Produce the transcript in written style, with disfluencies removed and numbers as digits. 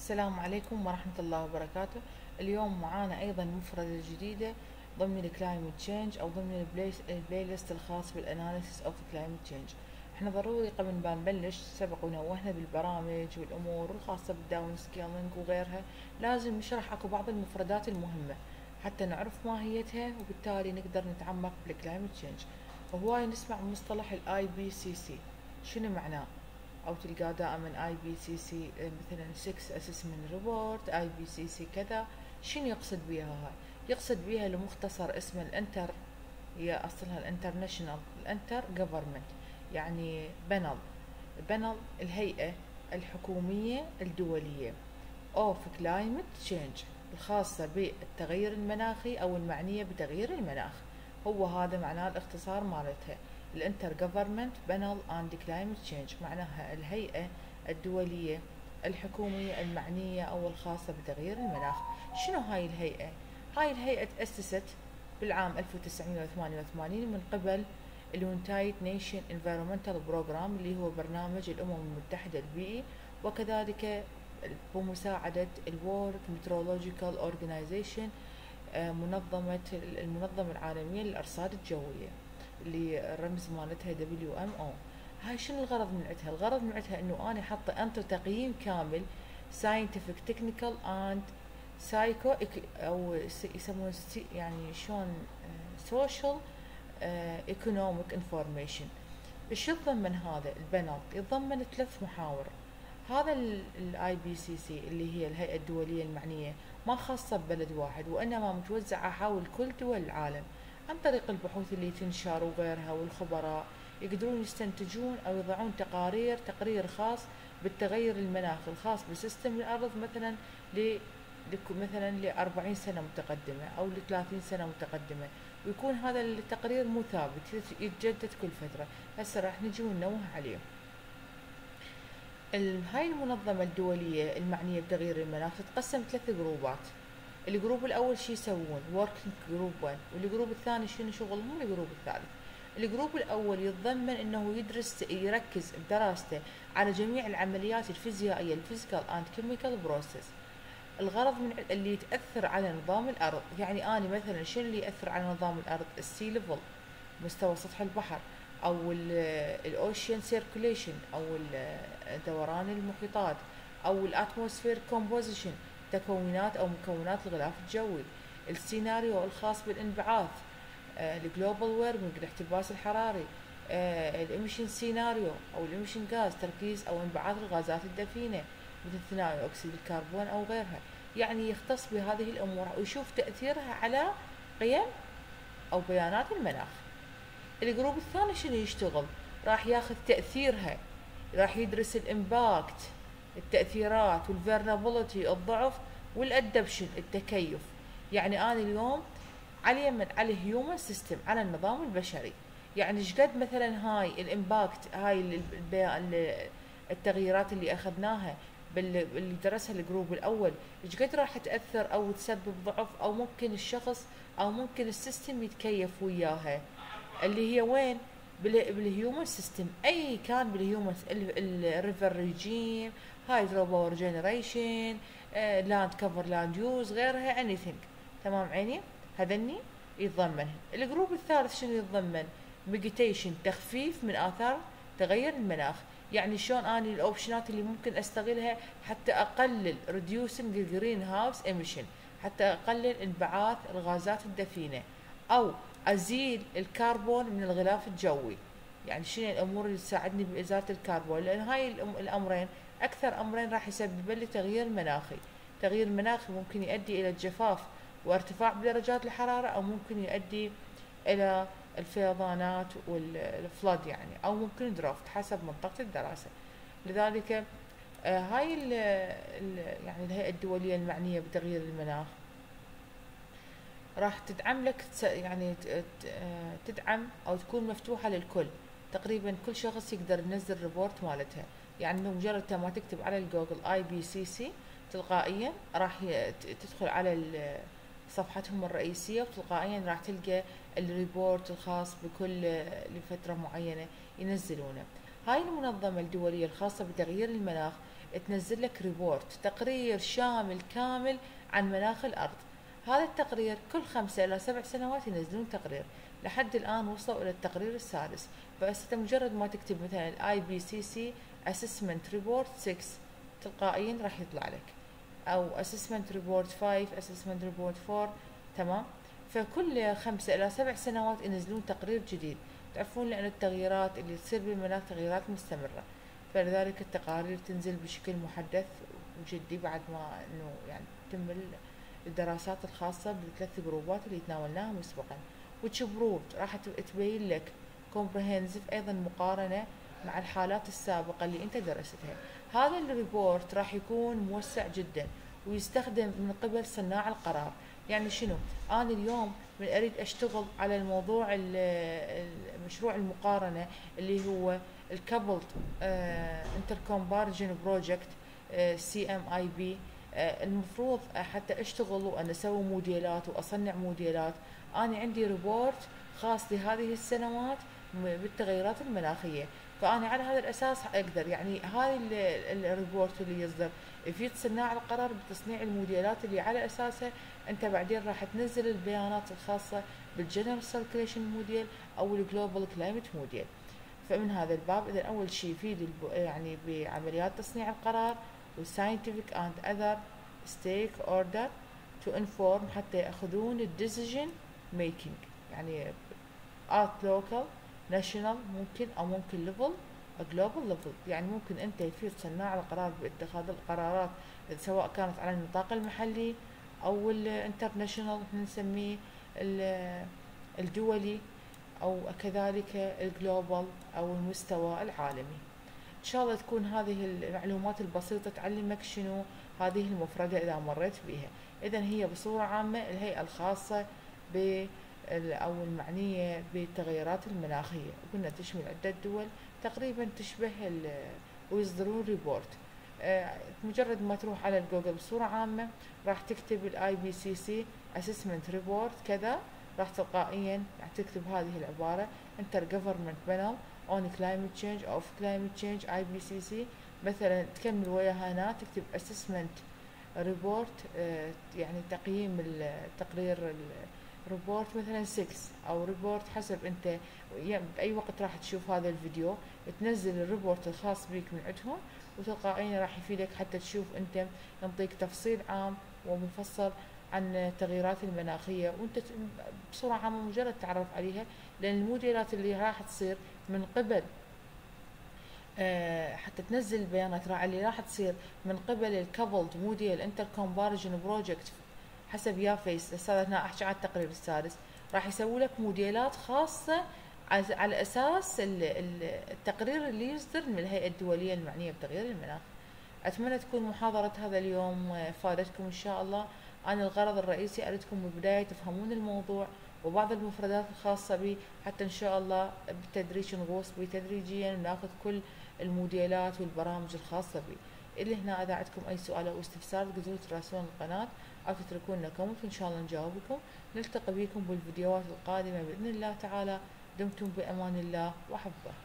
السلام عليكم ورحمة الله وبركاته. اليوم معانا أيضا مفردة جديدة ضمن الكلايمت تشينج أو ضمن البلاي ليست الخاص بالأناليسيس أوف كلايمت تشينج. احنا ضروري قبل ما نبلش سبق ونوهنا بالبرامج والأمور الخاصة بالداون سكيلينج وغيرها، لازم نشرح أكو بعض المفردات المهمة حتى نعرف ماهيتها وبالتالي نقدر نتعمق بالكلايمت تشينج. وهواي نسمع مصطلح الاي بي سي سي، شنو معناه؟ او تلقاه دائما اي بي سي سي مثلا 6 اسسمنت ريبورت اي بي سي سي كذا. شنو يقصد بيها هاي؟ يقصد بيها لمختصر اسمه الانتر، هي اصلها الانترناشونال الانتر جوفرمنت، يعني بنل الهيئة الحكومية الدولية اوف كلايمت تشينج الخاصة بالتغير المناخي او المعنية بتغيير المناخ. هو هذا معناه الاختصار مالتها، الانتر جوفرمنت بانل اند كلايمت تشينج، معناها الهيئة الدولية الحكومية المعنية او الخاصة بتغيير المناخ. شنو هاي الهيئة؟ هاي الهيئة تأسست بالعام 1988 من قبل اليونايتد نيشن انفيرومنتال بروجرام اللي هو برنامج الامم المتحدة البيئي، وكذلك بمساعدة الورد مترولوجيكال اورجنايزيشن، المنظمة العالمية للأرصاد الجوية اللي الرمز مالتها WMO. هاي شنو الغرض من عندها؟ الغرض من عندها انه انا حاطه انطر تقييم كامل scientific technical and psycho او يسمون يعني شلون social economic information. ايش يتضمن هذا البانل؟ يتضمن 3 محاور. هذا الاي بي سي سي اللي هي الهيئة الدولية المعنية ما خاصة ببلد واحد، وإنما متوزعة حول كل دول العالم عن طريق البحوث اللي تنشر وغيرها، والخبراء يقدرون يستنتجون أو يضعون تقرير خاص بالتغير المناخي الخاص بسيستم الأرض، مثلا مثلا ل40 سنة متقدمة أو ل30 سنة متقدمة، ويكون هذا التقرير مو ثابت، يتجدد كل فترة. هسه راح نجي وننوه عليه. هاي المنظمة الدولية المعنية بتغيير المناخ تتقسم 3 جروبات. الجروب الأول شي يسوون working group 1، والجروب الثاني شنو شغلهم، الجروب الثالث. الجروب الأول يتضمن أنه يركز بدراسته على جميع العمليات الفيزيائية الفيزيكال اند كيميكال بروسيس، الغرض من اللي تأثر على نظام الأرض. يعني أنا مثلا شنو اللي يأثر على نظام الأرض؟ السي ليفل، مستوى سطح البحر، او الاوشيان سيركوليشن او دوران المحيطات، او الاتموسفير كومبوزيشن، تكونات او مكونات الغلاف الجوي، السيناريو الخاص بالانبعاث، الجلوبال ويرمنج الاحتباس الحراري، الاميشن سيناريو او الاميشن غاز تركيز او انبعاث الغازات الدفينه مثل ثاني اكسيد الكربون او غيرها. يعني يختص بهذه الامور ويشوف تاثيرها على قيم او بيانات المناخ. الجروب الثاني شنو يشتغل؟ راح ياخذ تأثيرها، راح يدرس الامباكت التأثيرات والفيرنابيلتي الضعف والادبشن التكيف. يعني انا اليوم على الهيومن سيستم، على النظام البشري، يعني ايش قد مثلا هاي الامباكت، هاي التغييرات اللي اخذناها اللي درسها الجروب الاول، ايش قد راح تاثر او تسبب ضعف، او ممكن الشخص او ممكن السيستم يتكيف وياها، اللي هي وين؟ بالهيومن سيستم. اي كان بالهيومن، الريفر ريجيم، هايدرو باور جنريشن، لاند كفر لاند يوز، غيرها اني ثينك. تمام عيني؟ هذني يتضمن. الجروب الثالث شنو يتضمن؟ ميجيتيشن، تخفيف من اثار تغير المناخ. يعني شلون اني الاوبشنات اللي ممكن استغلها حتى اقلل ريديوسنج الجرين هاوس ايميشن، حتى اقلل انبعاث الغازات الدفينه، او ازيل الكربون من الغلاف الجوي. يعني شنو الامور اللي تساعدني بازاله الكربون؟ لان هاي الامرين اكثر امرين راح يسبب لي تغيير مناخي. تغيير مناخي ممكن يؤدي الى الجفاف وارتفاع بدرجات الحراره، او ممكن يؤدي الى الفيضانات والفلود، يعني او ممكن درافت حسب منطقه الدراسه. لذلك هاي يعني الهيئه الدوليه المعنيه بتغيير المناخ راح تدعم لك، يعني تدعم او تكون مفتوحه للكل. تقريبا كل شخص يقدر ينزل ريبورت مالتها. يعني مجرد ما تكتب على الجوجل اي بي سي سي تلقائيا راح تدخل على صفحتهم الرئيسيه، وتلقائيا راح تلقى الريبورت الخاص بكل لفتره معينه ينزلونه. هاي المنظمه الدوليه الخاصه بتغيير المناخ تنزل لك ريبورت، تقرير شامل كامل عن مناخ الأرض. هذا التقرير كل 5 إلى 7 سنوات ينزلون تقرير، لحد الآن وصلوا إلى التقرير السادس. بس مجرد ما تكتب مثلا IPCC Assessment Report 6 تلقائيا راح يطلع لك، أو Assessment Report 5 Assessment Report 4. تمام. فكل 5 إلى 7 سنوات ينزلون تقرير جديد. تعرفون لأن التغييرات اللي تصير بالمناخ تغييرات مستمرة، فلذلك التقارير تنزل بشكل محدث وجدي بعد ما انه يعني تم الدراسات الخاصة بالثلاث جروبات اللي تناولناها مسبقا. which proved راح تبين لك comprehensive أيضا مقارنة مع الحالات السابقة اللي انت درستها. هذا الريبورت راح يكون موسع جدا ويستخدم من قبل صناع القرار. يعني شنو؟ أنا اليوم من أريد أشتغل على الموضوع مشروع المقارنة اللي هو الكابلد انتر كومبارجن بروجكت CMIB. المفروض حتى أشتغل وأنا أسوي موديلات وأصنع موديلات، أنا عندي ريبورت خاص لهذه السنوات بالتغيرات المناخية. فأنا على هذا الأساس أقدر يعني هاي الريبورت اللي يصدر يفيد صناع القرار بتصنيع الموديلات اللي على أساسها أنت بعدين راح تنزل البيانات الخاصة بالجنرال سيركيليشن موديل أو الجلوبال كلايمت موديل. فمن هذا الباب إذا أول شيء يفيد يعني بعمليات تصنيع القرار والساينتفك اند اذر ستيك اوردر تو انفورم حتى ياخذون الديسيجن ميكينج، يعني ات لوكال ناشونال ممكن او ممكن ليفل جلوبال ليفل. يعني ممكن انت يفيد صناع القرار باتخاذ القرارات سواء كانت على النطاق المحلي او الانترناشونال نسميه الدولي، او كذلك الجلوبال او المستوى العالمي. ان شاء الله تكون هذه المعلومات البسيطة تعلمك شنو هذه المفردة اذا مريت بها. اذا هي بصورة عامة الهيئة الخاصة او المعنية بالتغيرات المناخية، قلنا تشمل عدة دول تقريبا تشبه ويصدرون ريبورت. مجرد ما تروح على الجوجل بصورة عامة راح تكتب IPCC Assessment Report كذا، راح تلقائيا راح تكتب هذه العبارة Intergovernment Panel on Climate Change of Climate Change IPCC. مثلا تكمل وياها هنا تكتب Assessment Report يعني تقييم التقرير ريبورت مثلا 6 او ريبورت حسب انت باي وقت راح تشوف هذا الفيديو تنزل الريبورت الخاص بك من عندهم، وتلقائيا راح يفيدك حتى تشوف انت ينطيك تفصيل عام ومفصل عن التغييرات المناخية، وانت بصورة عامة مجرد تعرف عليها. لان الموديلات اللي راح تصير من قبل حتى تنزل البيانات اللي راح تصير من قبل الكابلد موديل انتر كومبارجن بروجكت حسب يافيس. هسه انا احكي عن التقرير السادس، راح يسوي لك موديلات خاصة على اساس التقرير اللي يصدر من الهيئة الدولية المعنية بتغيير المناخ. اتمنى تكون محاضرة هذا اليوم فادتكم ان شاء الله. انا الغرض الرئيسي اريدكم بالبداية تفهمون الموضوع وبعض المفردات الخاصة به، حتى ان شاء الله بالتدريج نغوص به تدريجيا وناخذ كل الموديلات والبرامج الخاصة به. اللي هنا اذا عندكم اي سؤال او استفسار تقدرون تراسلون القناة او تتركون لنا كومنت ان شاء الله نجاوبكم. نلتقي بكم بالفيديوهات القادمة باذن الله تعالى. دمتم بامان الله وحفظه.